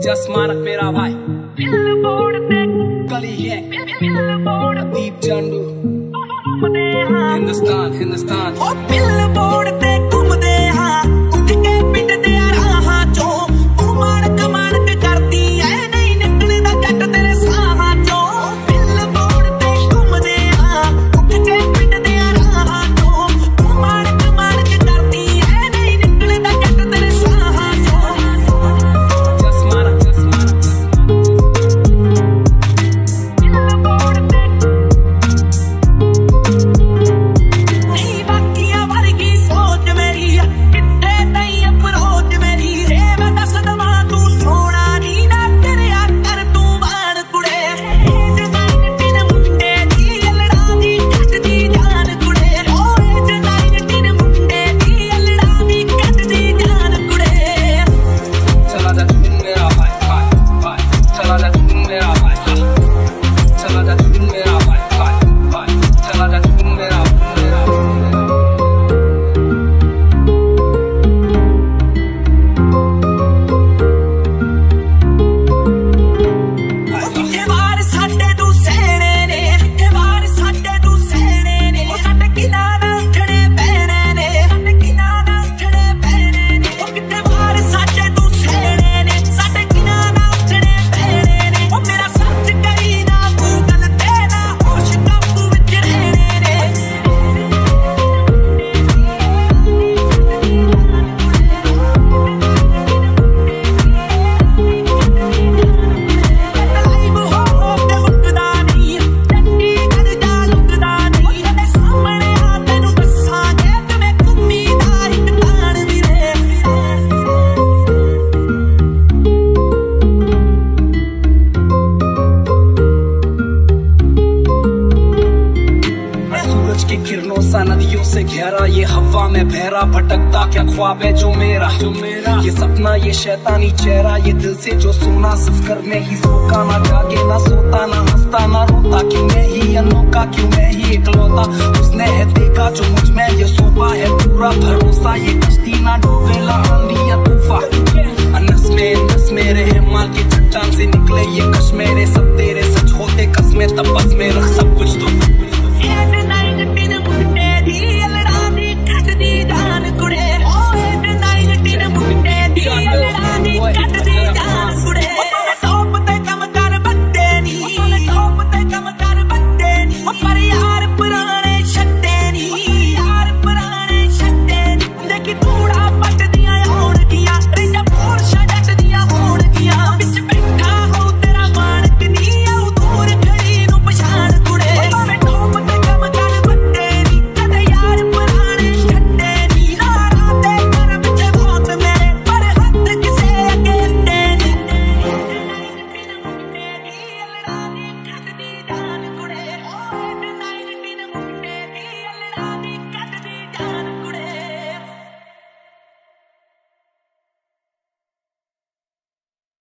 जसमानक मेरा भाई गली है दीप चंडू हिंदुस्तान हिंदुस्तान बिलबोर्ड ते घूमदे हां उठ के पिटदे राहां चों तू माणक माणक करदी ऐ नहीं निकलदा जट तेरे साहां चों बिलबोर्ड ते घूमदे हां उठ के पिटदे राहां चों तू माणक माणक करदी ऐ नहीं निकलदा जट तेरे साहां चों जसमानक नहीं बाकियां वर्गी सोच मेरी किथे नहीं अप्रोच मेरी रे मैं दस दवा तू सोना नी ना तेरा कर तू बाण कुड़े डिजाइन तिन मुंडे दी अलड़ा दी कट दी जान कुड़े ओए डिजाइन तिन मुंडे दी अलड़ा दी कट दी जान कुड़े चला जा तू मेरा भाई भाई भाई चला जा तू मेरा भाई चला जा तू मेरा भाई भाई भाई चला जा तू मेरा किथे वार साडे तू सहणे ने किथे वार साडे तू सहणे ने ओ साडे किना ना उठणे पैणे ने साडे किना ना उठणे पैणे ने ओ किथे वार साडे तू सहणे ने साडे किना ना उठणे पैणे ने ओ मेरा सर्च करी ना गूगल ते ना होश काबू विच रहणे ने ਲਾਈਵ ਹੋ ਤੇ ਮੁੱਕਦਾ ਨਹੀਂ ਚੰਡੀਗੜ੍ਹ ਜਾ ਲੁਕਦਾ ਨਹੀਂ ਉਹਦੇ ਸਾਹਮਣੇ ਆ ਤੈਨੂੰ ਦੱਸਾਂਗੇ ਕਿਵੇਂ ਘੁੰਮੀ ਦਾ ਇੱਕ ਤਾਣ ਵੀਰੇ सूरज की किरणों सा नदियों से घेरा ये हवा में बहरा भटकता क्या ख्वाब है जो मेरा ये सपना ये शैतानी चेहरा ये दिल से जो सोना सिर्फ करने ही सोका ना जागे ना सोता ना हंसता ना रोता क्यों मैं ही अनोखा क्यों मैं ही इकलौता उसने है देखा जो मुझ में ये सोपा है पूरा भरोसा ये कश्ती ना डूबे ला आंधी या